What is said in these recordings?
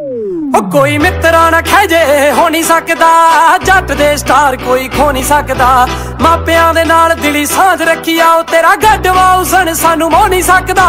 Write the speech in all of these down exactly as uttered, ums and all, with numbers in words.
कोई मित्रा ना खैजे हो नहीं सकदा, जट दे स्टार कोई खो नहीं सकदा। मापियां दे नाल दिली सांझ रखी आओ, तेरा गढ़वा हुसन सानू मोह नहीं सकदा।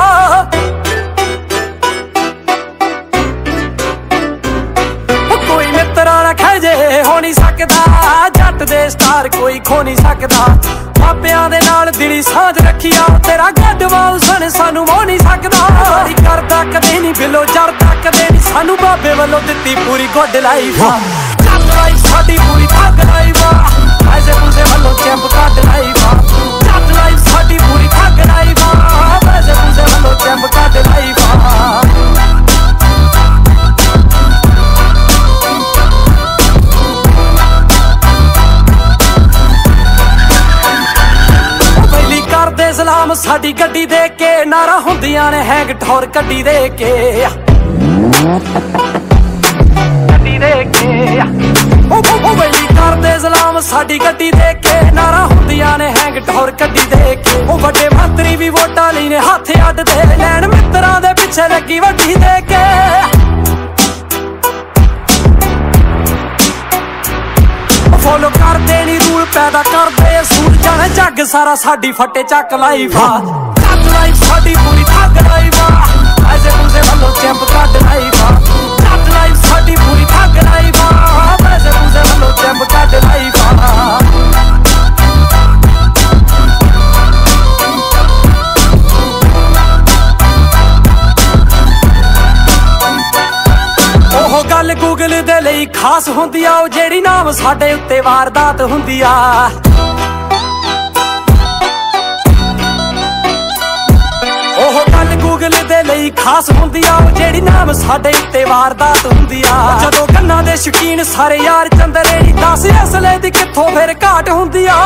कोई मित्रा ना खैजे हो नहीं सकदा, जट दे स्टार कोई खो नहीं सकदा। मापियां दे नाल दिली सांझ रखी आओ, तेरा गढ़वा हुसन सानू मोह नहीं सकदा। करदा कदे नहीं बिलो जरदा कदे नहीं, सानू बाबे वालों दित्ती पूरी गुड लाइफ। जट लाइफ साडी पूरी ठग लाइफ, पैसे पूसे वालों champ cut life. Jatt life साडी पूरी ठग लाइफ, पैसे पूसे वालों चैंप कट लाइफ। सलाम साडी गड्डी दे के, नारा हुंदियां ने हैंग ठौर कड्डी दे के। गड्डी दे के ओ ओ वैली करदे सलाम साडी गड्डी दे के, नारा हुंदियां ने हैंग ठौर कड्डी दे के। ओ वड्डे मंत्री भी वोटां लई ने हत्थ अड्ड दे, लैन मित्तरां दे पिछे लगी वड्डी दे के। फॉलो करदे नी रूल पैदा करदे सूट, जाने जग सारा साडी फटे चक लाइफ। जट लाइफ साडी पूरी ठग लाइफ, पैसे पूसे वालों champ cut life. Jatt life साडी पूरी ठग लाइफ, पैसे पूसे वालों चैंप कट लाइफ। गल गूगल दे लई खास हुंदी आ, जेड़ी नाम साडे उत्ते वारदात हुंदी आ। ओह गल गूगल दे लई खास हुंदी आ, जेड़ी नाम साडे उत्ते वारदात हुंदी आ। जदों गन्ना दे शकीन सारे यार चंदरे नी, दस असले दी कित्थों फिर घाट हुंदी आ।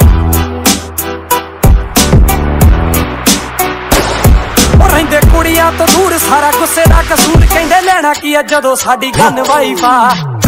रहिंदे कुड़ियां तो दूर सारा गुस्से दा कसूर, कहंदे लेना की जदों साडी गन वाइफ आ।